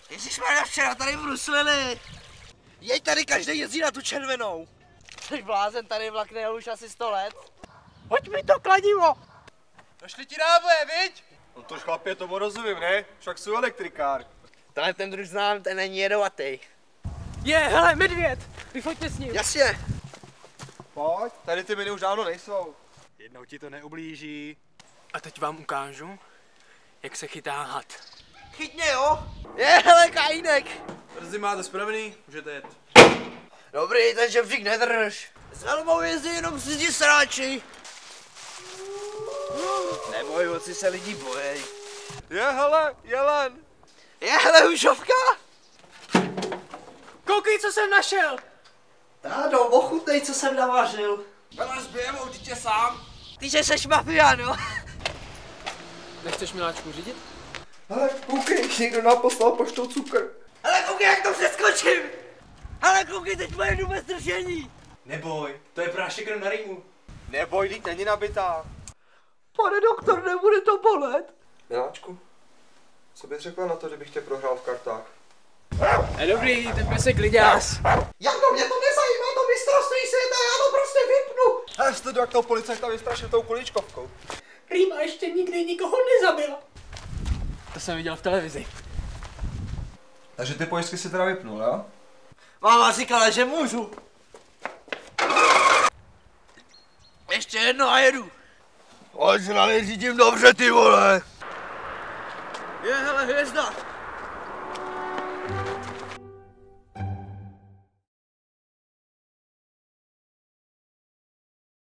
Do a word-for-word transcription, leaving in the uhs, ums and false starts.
Ježišmarja, včera tady bruslili. Jeď tady, každý jezdí na tu červenou. Jsi blázen, tady vlak nejel už asi sto let. Hoď mi to kladivo. Došli ti náboje, viď? No to chlapě, tomu rozumím, ne? Však jsou elektrikár. Tenhle ten druh znám, ten není jedovatý. Je, hele, medvěd, vyfoťte s ním. Jasně. Pojď, tady ty miny už dávno nejsou. Jednou ti to neublíží. A teď vám ukážu, jak se chytá had. Chytně, jo? Je, hele, kajínek. Brzy máte spravený, můžete jet. Dobrý, ten žebřík nedrž. S helmou jezdí jenom lidi sráči. Neboj, moci se lidí bojej. Je, hele, jelen. Je, hele, hušovka. Koukej, co jsem našel. Tádo, ochutnej, co jsem navařil. Hele, zbijeme určitě sám. Ty, že seš mafián, jo? Nechceš miláčku řídit? Hele, koukej, někdo nám poslal poštou cukr. Hele, koukej, jak to přeskočím. Hele, koukej, teď pojedu bez držení. Neboj, to je prášek jenom na rýmu. Neboj, lík není nabitá. Pane doktor, nebude to bolet. Miláčku, co bys řekla na to, kdybych tě prohrál v kartách? Je dobrý, ten pes je kliďás. Jako mě to nezajímá, to mistrovství světa, já to prostě vypnu. Hele, sleduj, jak toho policajta vystrašil tou kuličkovkou. Rýma ještě nikdy nikoho nezabila. To jsem viděl v televizi. Takže ty pojistky si teda vypnul, jo? Máma říkala, že můžu. Ještě jedno a jedu. Ať se na řídím dobře, ty vole. Je, hele, hvězda.